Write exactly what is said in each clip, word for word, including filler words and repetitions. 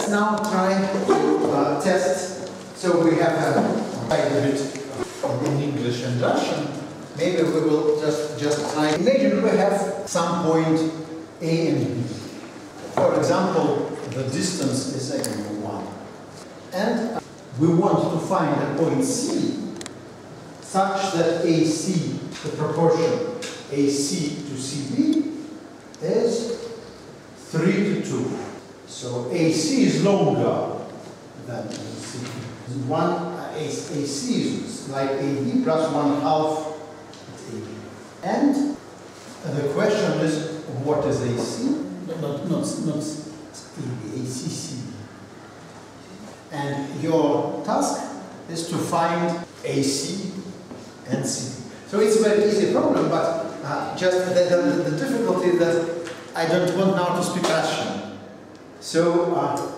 Let's now try to uh, test. So we have uh, tried a bit in English and Russian. Maybe we will just, just try. Imagine we have some point A and B. For example, the distance is again one. And we want to find a point C such that A C, the proportion A C to C B, is three to two. So A C is longer than A C. One uh, A C is like A B plus one half A B. And the question is, what is A C? Not, not, not A B, A C, C B. And your task is to find A C and C B. So it's a very easy problem, but uh, just the, the, the difficulty that I don't want now to speak Russian. So, uh,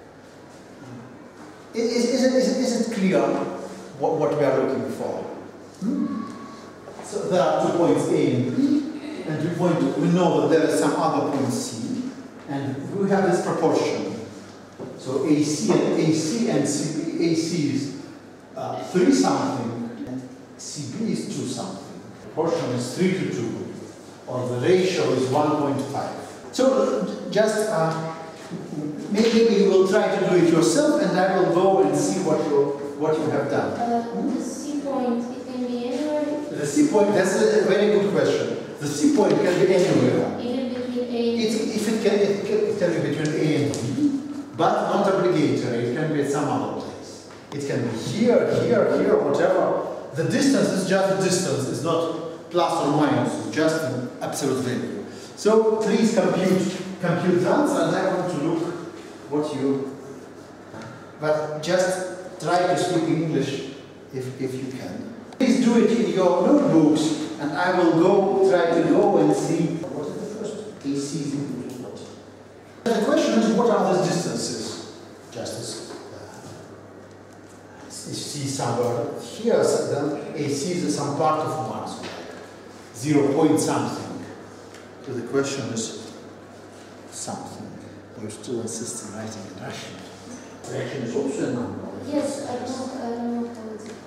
is, is, it, is, it, is it clear what, what we are looking for? Hmm? So there are two points A and B, and we, point, we know that there is some other point C, and we have this proportion. So A C and A C and C B, A C is uh, three something, and C B is two something. Proportion is three to two, or the ratio is one point five. So just uh, maybe you will try to do it yourself, and I will go and see what you what you have done. Uh, the C point, it can be anywhere. The C point, that's a very good question. The C point can be anywhere. Even between A. It, if it can, it can, it can be between A and B, but not obligatory. It can be at some other place. It can be here, here, here, whatever. The distance is just a distance. It's not plus or minus. It's just an absolute value. So please compute compute that, and I want to look what you. But just try to speak English if if you can. Please do it in your notebooks, and I will go try to go and see what is the first A C is equal to what. The question is, what are these distances? Just as uh, you see somewhere here, so then A C is some part of one, so like zero point something. So the question is something. You still insist on writing in Russian. Fraction is also a number. Yes, I don't, I don't know how it's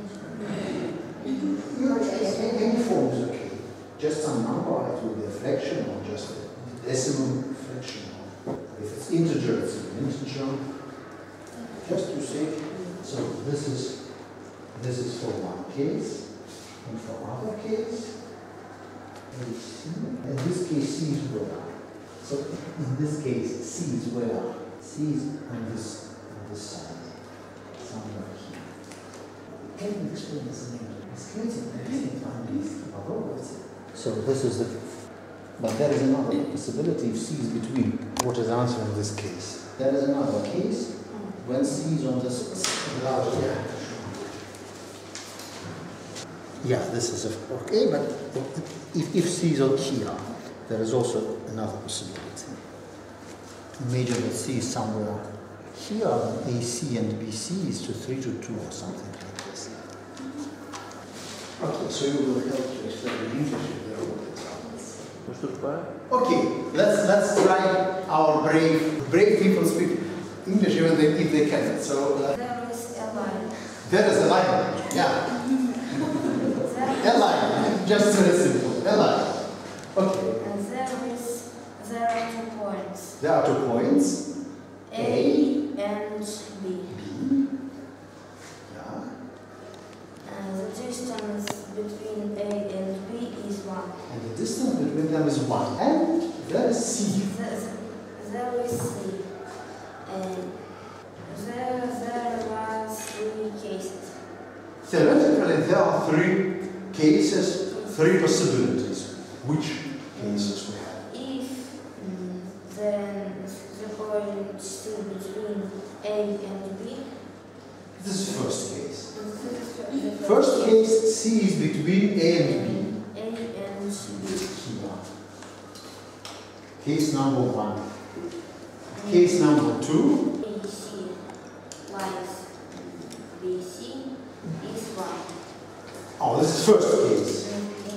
Any, any form is okay. Just some number, it will be a fraction or just a decimal fraction. If it's integer, it's an integer. Just to say, so this is this is for one case, and for other case, A C. In this case, C is where? So in this case, C is where? C is on this on this side, somewhere here. Can you explain this in English? So this is the, but there is another possibility if C is between. What is the answer in this case? There is another case when C is on this large here. Yeah, this is okay, but if, if C is on here, there is also another possibility. Imagine that C is somewhere here, and A C and B C is to three to two or something like this. Okay, so you will help to explain the English if there are Okay, let's let's try our brave brave people speak English even if they can. So uh, There is a line. There is a line. Yeah. A line. Just very simple. A line. Okay. And there is there are two points. There are two points. A, A and B. B. Yeah. And the distance between A and B is one. And the distance between them is one. And there is C. There, there is C. And there, there are three cases. Theoretically, there are three cases, three possibilities. Which cases we have? If mm, then the point is between A and B. This is the first case. The first, First case, C is between A and B. A and B. Here. Case number one. Case number two. A C plus B C is one. Oh, this is first case.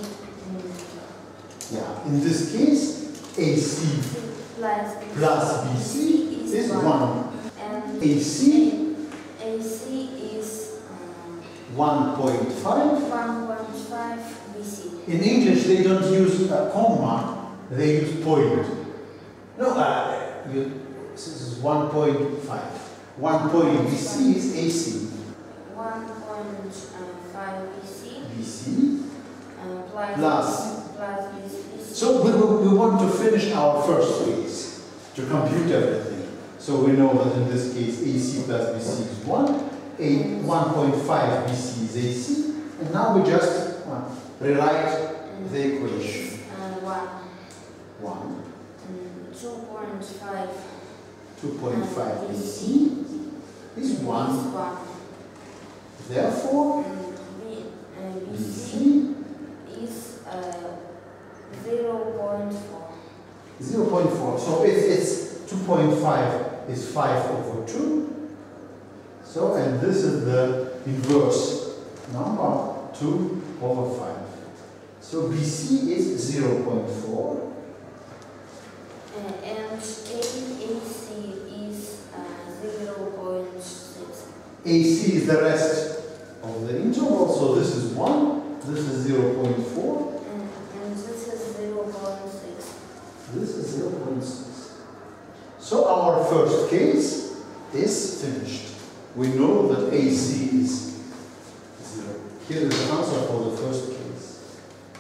Yeah. In this case, A C Plus plus B C is one. A C, A C is um, one point five. one point five B C. In English, they don't use a comma, they use point. No, uh, you, this is one point five. one point B C is A C. one point five B C. B C. Uh, plus, Plus. plus B C. So we, we, we want to finish our first phase, to compute everything. So we know that in this case A C plus B C is one, a one point five B C is A C, and now we just uh, rewrite the equation. Uh, one. one. Um, two point five. two point five B C is one. Is one. Therefore, Um, B, uh, B B C C is uh, zero point four. zero point four. So it's, it's two point five is five over two. So, and this is the inverse number, two over five. So B C is zero point four. Uh, and A, A C is uh, zero point six. A C is the rest of the interval, so this is one, this is zero point four, And, and this is zero point six. this is zero point six. So our first case is finished. We know that A C is zero. Here is the answer for the first case.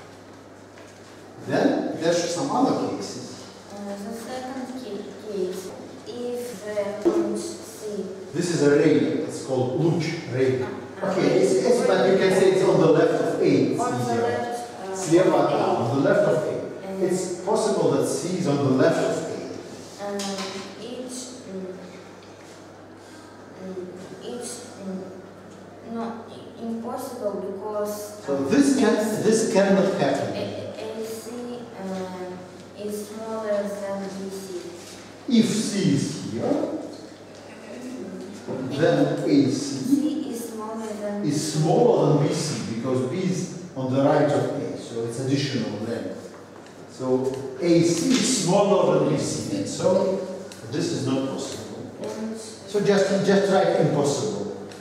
Then there's some other cases. Uh, the second ca- case, if the point C. This is a ray, it's called Luch ray. uh, Okay, it's, it's, but you can say it's on the left of A. It's on the easier. left, uh, Sleva, of A. on the left of A. And, It's possible that C is on the left of A. um, each, um, um, each, um, not impossible because. So um, this can A- this cannot happen. A- AC uh, is smaller than B C. If C is here, then A C C is smaller than is smaller than B C because B is on the right of A, so it's additional length. So A C is smaller than B C, and so this is not possible. And So just just write impossible.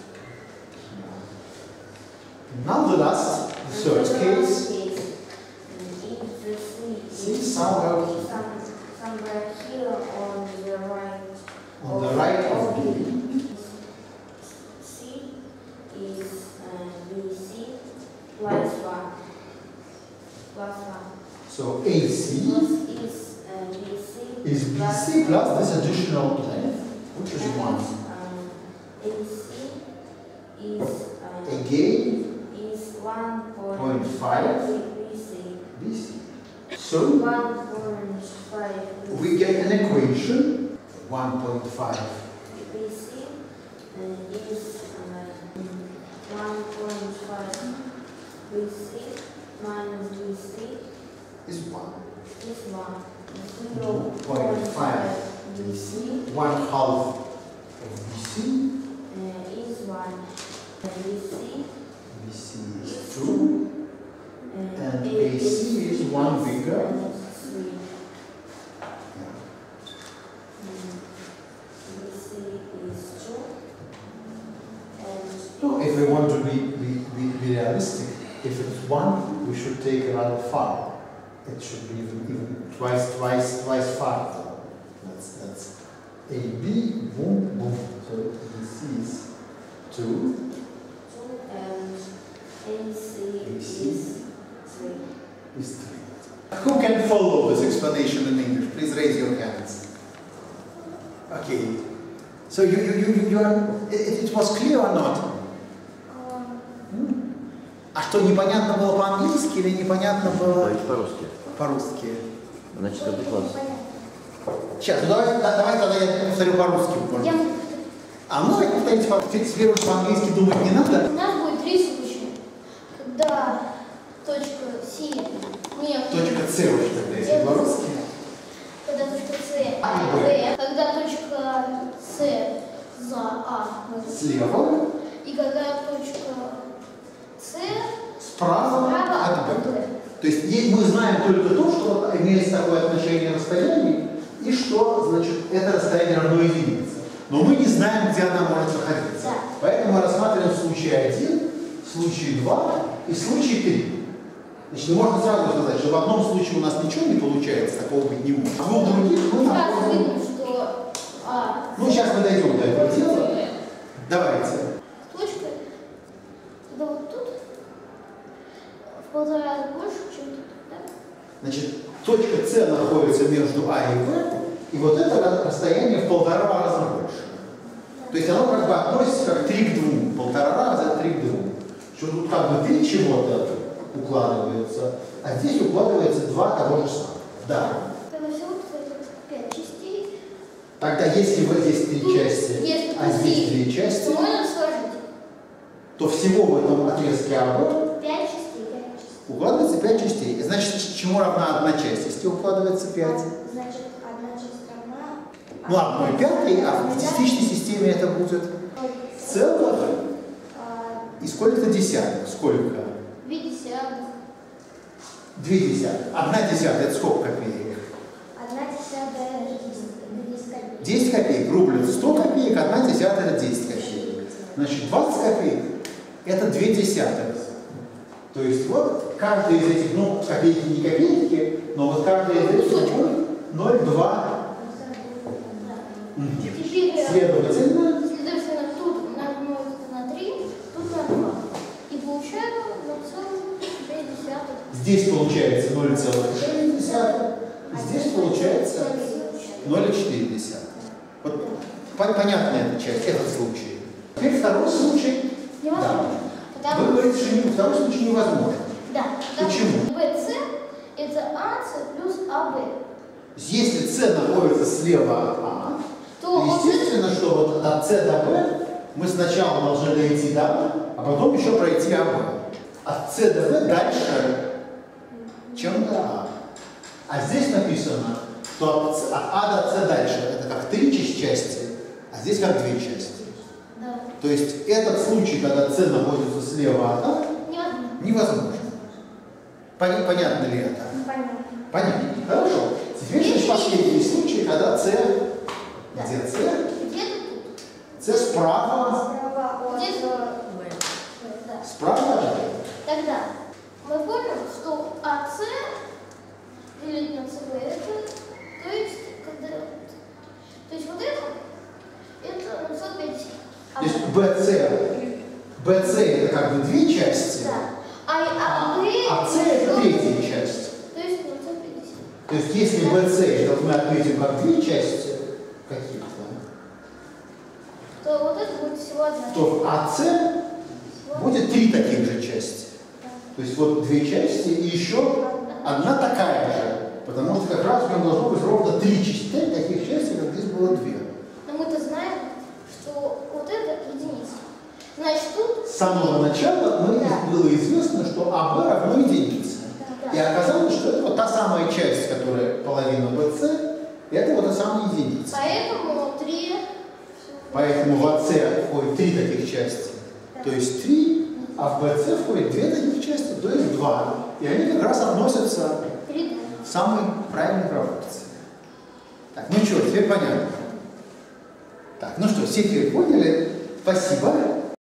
Now the last, the third the case. last case, um, if the C C is somewhere here. some, somewhere here on the right On the right of B. C is uh, B C plus one. Plus one. So A C Plus is uh, B C is B plus C plus this additional length, which is and, one. um, A C is uh, Again, is one Point point five. five B C. B C. So One point five we get an equation, one point five. B C uh, is uh, one point five B C minus B C Is one. is one. Zero Point five. B C One half of B C. uh, is one. B C B C is is two. two. Uh, And A A C is one bigger. and three. Yeah. Mm, B C is two. And No, if we want to be, be, be, be realistic, if it's one, we should take it rather far. It should be even, even twice, twice, twice farther. That's, that's A, B, boom, boom. So this is two. two and A C A C is three. is three. Who can follow this explanation in English? Please raise your hands. Okay. So you, you, you, you are, it, it was clear or not? А что, непонятно было по-английски или непонятно было Говорить по-русски. по-русски? Значит, это класс. Сейчас, ну давай, да- давай тогда я повторю по-русски. Я можно. могу. А ну, давайте повторите по-русски. Теперь уж по-английски думать не надо. У нас будет три случая, когда точка С не Точка С уж тогда, если по-русски. когда точка С А, В, Б. когда точка С за А, Слева, и когда точка С справа справа от от Б. Б. То есть е- мы знаем только то, что имеется такое отношение расстояний, и что, значит, это расстояние равно единице. Но мы не знаем, где она может находиться. Да. Поэтому мы рассматриваем случай один, случай два и случай три. Значит, ну, можно сразу сказать, что в одном случае у нас ничего не получается, такого быть не может. А в двух других мы Сразу находим. видно, что А. Ну, сейчас мы дойдем до этого дела. Давайте. Точка. Да вот тут в полтора раза больше, чем тут, да? Значит, точка С находится между А и Б, и вот это расстояние в полтора раза больше. То есть оно как бы относится как три к двум. Полтора раза, три к двум. Что тут как бы три чего-то укладываются, а здесь укладывается два того же самого. Да. Тогда всего, кстати, пять частей. Тогда если вот здесь три Тут, части, если а здесь две части, то можно сложить то всего в этом отрезке АБ пять частей. пять частей. укладывается пять частей. Значит, чему равна одна часть, если укладывается пять? Значит, одна часть равна. Ну, одной пятой, а в десятичной системе это будет целых А, и сколько-то десятых. Сколько? Две десятых. Две десятых. Одна десятая, это сколько копеек? Одна десятая десять копеек. десять копеек. Рубль сто копеек, одна десятая это десять копеек. Значит, двадцать копеек это две десятых. То есть вот каждая из этих, ну, копейки не копейки, но вот каждая из этих ноль целых два. Теперь, Следовательно, следовательно, тут на умножить на три, тут на два. И получаем ноль целых пять десятых. здесь получается ноль целых шесть десятых, здесь получается ноль целых четыре десятых. Вот понятна эта часть, этот случай. Теперь второй случай. Невозможно. Да. Вы говорите, что не- второй случай невозможно. Да. потому Почему? что бэ цэ это а цэ плюс а бэ. Если С находится слева от А, То то вот естественно, что вот от С до Б мы сначала должны дойти до А, а потом еще пройти АБ. От С до Б дальше, чем до А. А здесь написано, что от, С- от А до С дальше это как три части, а здесь как две части. Да. То есть этот случай, когда С находится слева от А, Невозможно. невозможно. Пон- Понятно ли это? Понятно. Понятно. Хорошо. Теперь значит, последний случай, когда С, где С? Где-то тут. С справа, Справа от Где-то э, да. справа от Б. Тогда мы помним, что а цэ делить на цэ бэ это, то есть, когда, то есть вот это, это ноль целых пять десятых. А То есть бэ цэ, бэ цэ это как бы две части, да. А, а, а бэ а С это третья часть. То есть ноль целых пять десятых. То есть если бэ цэ это мы отметим как две части каких-то, То вот это будет всего одна. то в АС будет три таких же части. То есть вот две части и еще одна такая же. Потому что как раз у него должно быть ровно три части, таких частей, как здесь было две. Но мы-то знаем, что вот это единица. Значит, тут... С самого начала мы, Да. было известно, что АБ равно единице. Да. И оказалось, что это вот та самая часть, которая половина бэ цэ, это вот та самая единица. Поэтому три... Поэтому в АС входит три таких части, то есть три, а в бэ цэ входит две таких части, то есть два. И они как раз относятся Три. в самой правильной пропорции. Так, ну что, теперь понятно. Так, ну что, все теперь поняли? Спасибо.